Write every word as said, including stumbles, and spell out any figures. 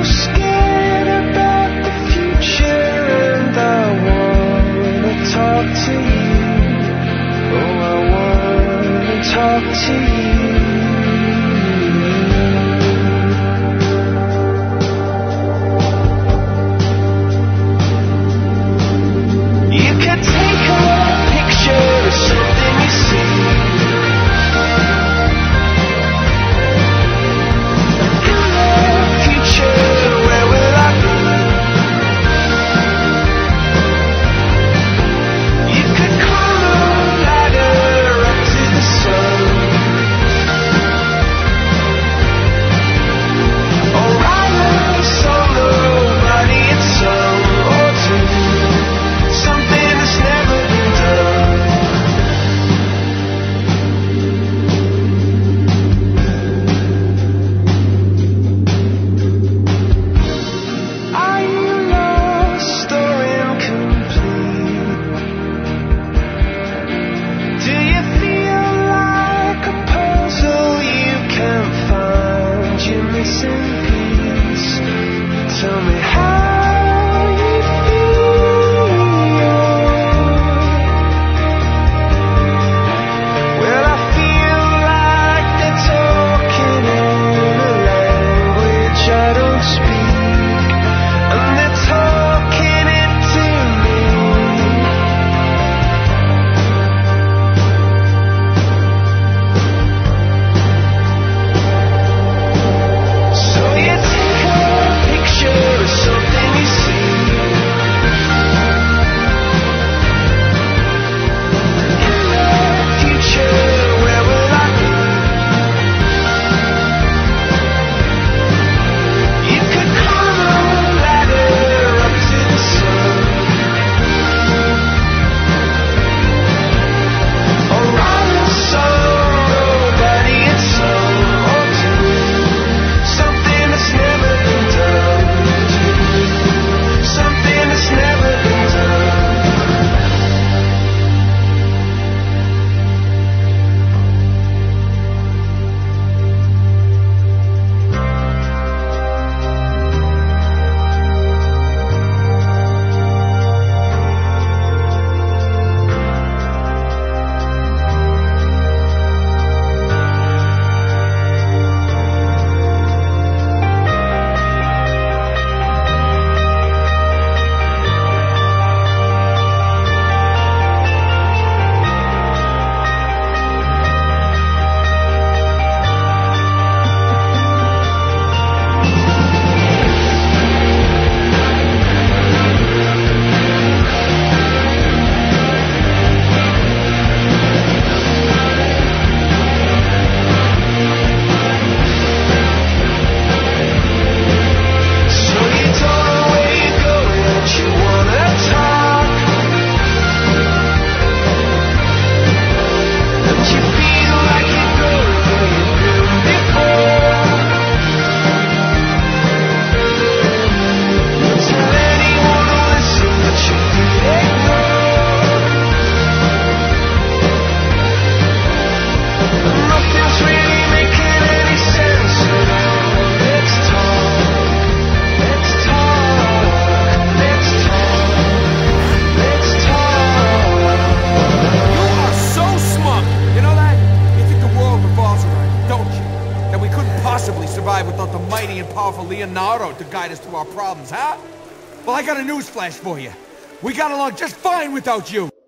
scared about the future, and I wanna talk to you. Oh, I wanna talk to you. You could take a picture of something you see. Without the mighty and powerful Leonardo to guide us through our problems, huh? Well, I got a newsflash for you. We got along just fine without you.